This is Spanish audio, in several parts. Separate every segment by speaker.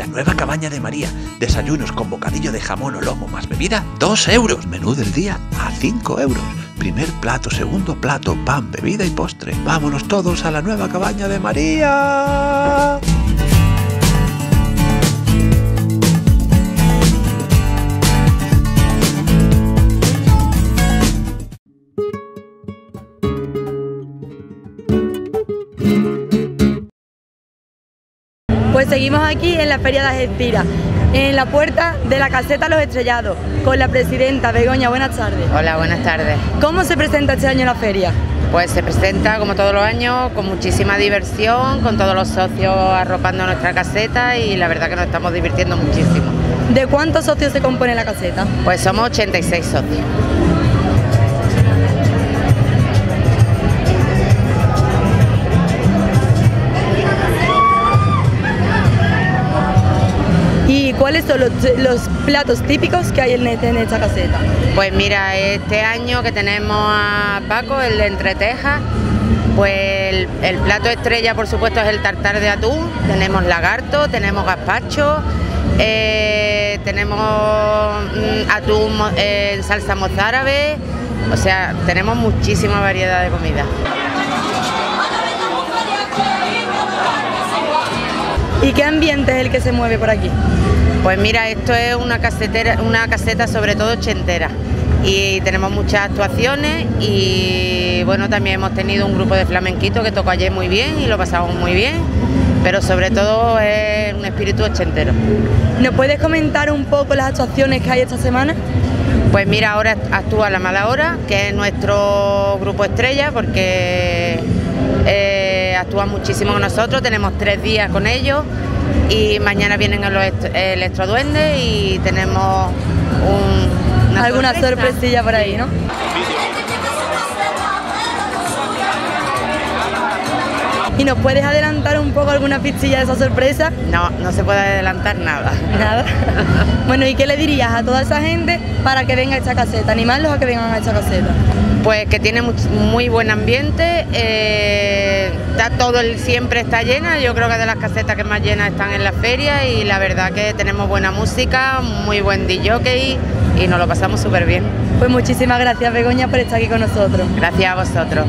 Speaker 1: Nueva Cabaña de María. Desayunos con bocadillo de jamón o lomo más bebida, 2 euros. Menú del día a 5 euros. Primer plato, segundo plato, pan, bebida y postre. ¡Vámonos todos a la Nueva Cabaña de María!
Speaker 2: Pues seguimos aquí en la Feria de Algeciras, en la puerta de la caseta Los Estrellados, con la presidenta Begoña. Buenas tardes.
Speaker 3: Hola, buenas tardes.
Speaker 2: ¿Cómo se presenta este año la feria?
Speaker 3: Pues se presenta como todos los años, con muchísima diversión, con todos los socios arropando nuestra caseta y la verdad que nos estamos divirtiendo muchísimo.
Speaker 2: ¿De cuántos socios se compone la caseta?
Speaker 3: Pues somos 86 socios.
Speaker 2: ¿Y cuáles son los platos típicos que hay en esta caseta?
Speaker 3: Pues mira, este año que tenemos a Paco, el de Entretejas, pues el plato estrella por supuesto es el tartar de atún, tenemos lagarto, tenemos gazpacho, tenemos atún en salsa mozárabe, o sea, tenemos muchísima variedad de comida.
Speaker 2: ¿Y qué ambiente es el que se mueve por aquí?
Speaker 3: Pues mira, esto es una caseta sobre todo ochentera y tenemos muchas actuaciones y bueno, también hemos tenido un grupo de flamenquito que tocó ayer muy bien y lo pasamos muy bien, pero sobre todo es un espíritu ochentero.
Speaker 2: ¿Nos puedes comentar un poco las actuaciones que hay esta semana?
Speaker 3: Pues mira, ahora actúa La Mala Hora, que es nuestro grupo estrella porque actúa muchísimo con nosotros, tenemos 3 días con ellos y mañana vienen los electroduendes y tenemos
Speaker 2: alguna sorpresilla por ahí, ¿no? ¿Y nos puedes adelantar un poco alguna pistilla de esa sorpresa?
Speaker 3: No, no se puede adelantar nada.
Speaker 2: Nada. Bueno, ¿y qué le dirías a toda esa gente para que venga a esta caseta? ¿Animarlos a que vengan a esta caseta?
Speaker 3: Pues que tiene muy buen ambiente, siempre está llena, yo creo que de las casetas que más llenas están en la feria y la verdad que tenemos buena música, muy buen DJ y nos lo pasamos súper bien.
Speaker 2: Pues muchísimas gracias Begoña por estar aquí con nosotros.
Speaker 3: Gracias a vosotros.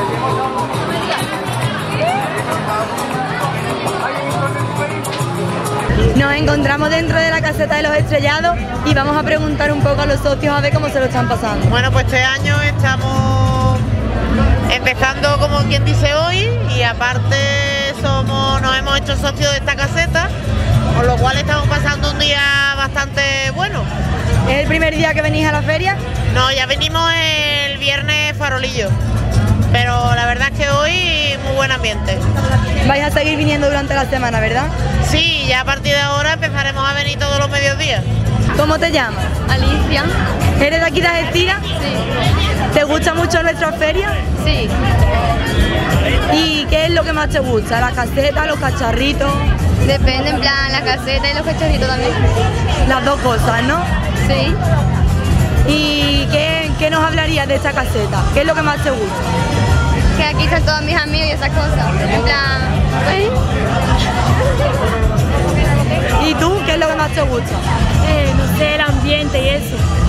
Speaker 2: Nos encontramos dentro de la caseta de Los Estrellados y vamos a preguntar un poco a los socios a ver cómo se lo están pasando.
Speaker 4: Bueno, pues este año estamos empezando como quien dice hoy y aparte nos hemos hecho socios de esta caseta, con lo cual estamos pasando un día bastante bueno.
Speaker 2: ¿Es el primer día que venís a la feria?
Speaker 4: No, ya venimos el viernes farolillo, pero la verdad es que hoy muy buen ambiente.
Speaker 2: Vais a seguir viniendo durante la semana, ¿verdad?
Speaker 4: Sí, ya a partir de ahora empezaremos a venir todos los mediodías.
Speaker 2: ¿Cómo te llamas?
Speaker 5: Alicia.
Speaker 2: ¿Eres de aquí de Algeciras?
Speaker 5: Sí.
Speaker 2: ¿Te gusta mucho nuestra feria?
Speaker 5: Sí.
Speaker 2: ¿Y qué es lo que más te gusta? ¿La caseta, los cacharritos?
Speaker 5: Depende, en plan, la caseta y los cacharritos también.
Speaker 2: Las dos cosas, ¿no?
Speaker 5: Sí.
Speaker 2: ¿Y qué nos hablarías de esta caseta? ¿Qué es lo que más te gusta?
Speaker 5: Que aquí están todos mis amigos y esas cosas. En plan, ¿sí?
Speaker 2: ¿Y tú qué es lo que más te gusta?
Speaker 6: No sé, el ambiente y eso.